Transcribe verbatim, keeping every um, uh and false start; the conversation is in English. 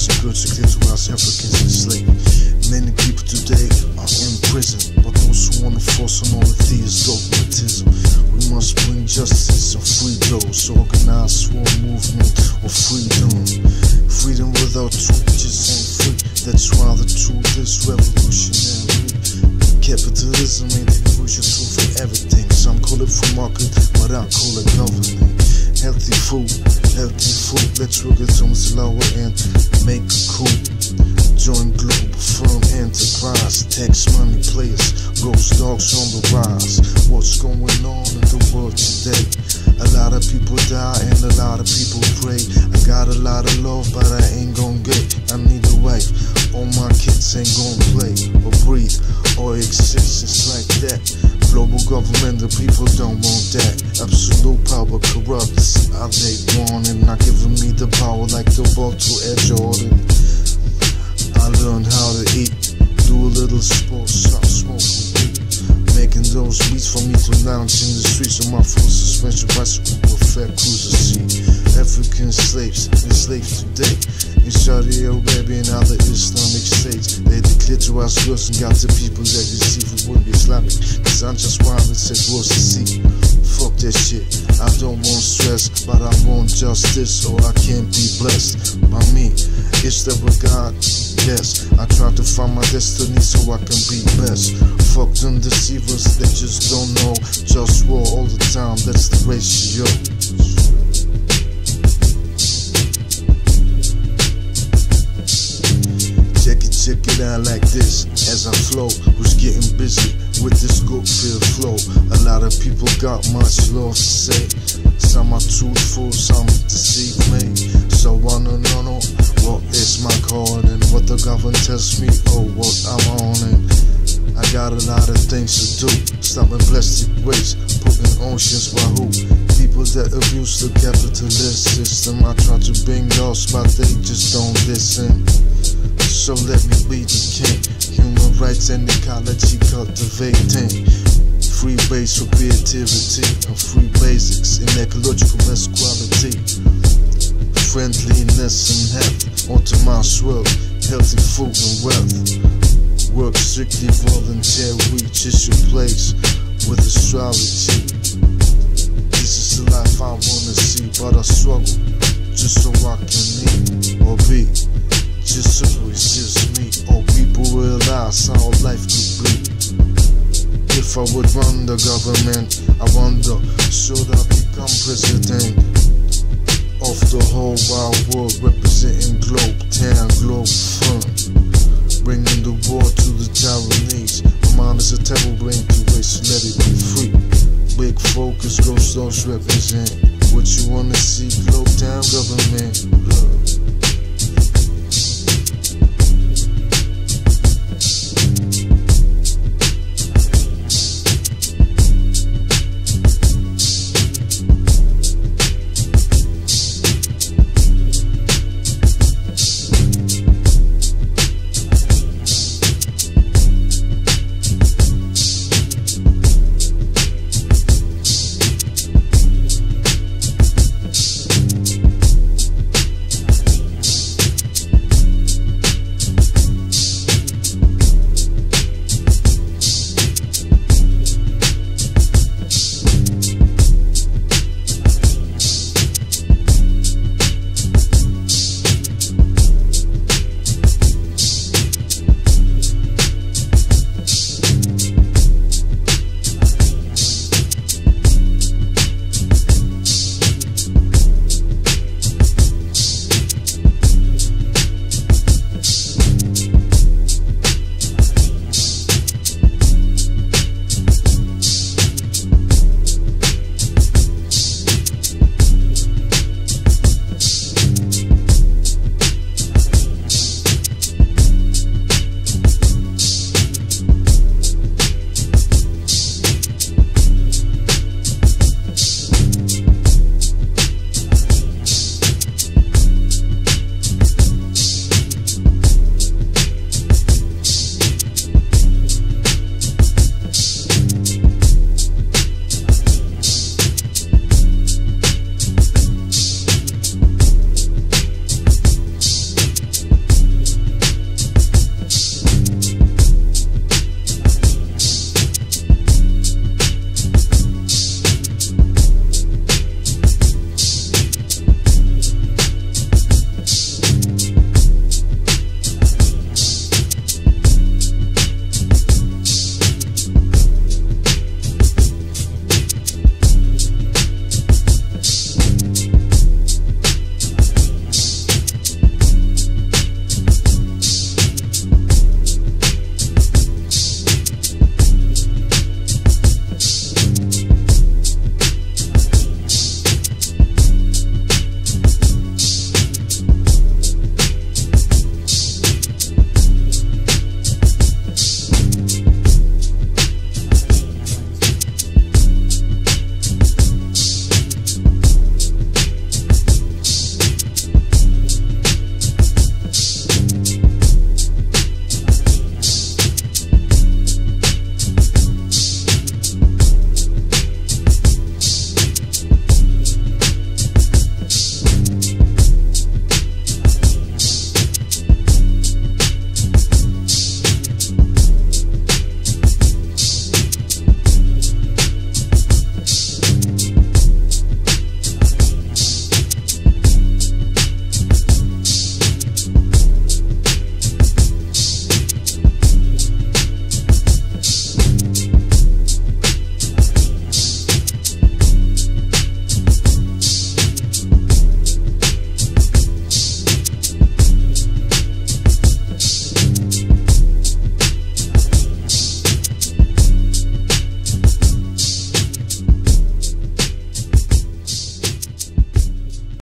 It's good to clitorize Africans enslaved. Many people today are in prison, but those who wanna force on all of these dogmatism. We must bring justice and free those. Organize sworn movement of freedom. Freedom without truth just ain't free. That's why the truth is revolutionary. Capitalism ain't the crucial tool for everything. Some call it free market, but I call it governing. Healthy food, healthy food. Let's work it on the lower end, make it cool. Join global firm enterprise. Tax money players, ghost dogs on the rise. What's going on in the world today? A lot of people die and a lot of people pray. I got a lot of love, but I ain't gon' get. I need a wife. All my kids ain't gon' play or breathe or exist. It's like that. Global government, the people don't want that. Absolute power corrupts. I they want and not giving me the power like the ball to Ed Jordan. I learned how to eat, do a little sports, stop smoking weed. Making those beats for me to lounge in the streets of my full suspension bicycle with fat cruiser seat. African slaves, enslaved today in Saudi Arabia and other Islamic states. They declare to us girls and got the people that deceive who would be Islamic. Cause I'm just wild and said what's to see. Fuck that shit, I don't want stress, but I want justice or I can't be blessed by me. Is that what God? Yes, I try to find my destiny so I can be best. Fuck them deceivers, they just don't know. Just war all the time, that's the ratio. Check it, check it out like this. As I flow, was getting busy with this good feel flow. A lot of people got much love to say. Some are truthful, some deceive me. So I don't know what is my calling, what the government tells me, oh what I'm on it. I got a lot of things to do. Stopping plastic waste, putting oceans by who? People that abuse the capitalist system. I try to bring laws, but they just don't listen. So let me be the king. Human rights and ecology cultivating. Free base for creativity and free basics in ecological equality. Friendliness and health onto my swirl. Healthy food and wealth. Work strictly volunteer, reach is your place with astrology. This is the life I wanna see, but I struggle just so I can eat or be. Just so it's just me, or people realize how life could be. If I would run the government, I wonder, should I become president of the whole wide world, representing Globe Town, Globe Fun, bringing the war to the Taiwanese. My mind is a terrible brain to waste, let it be free. Big focus, ghost dogs represent what you wanna see. Globe Town government. Love.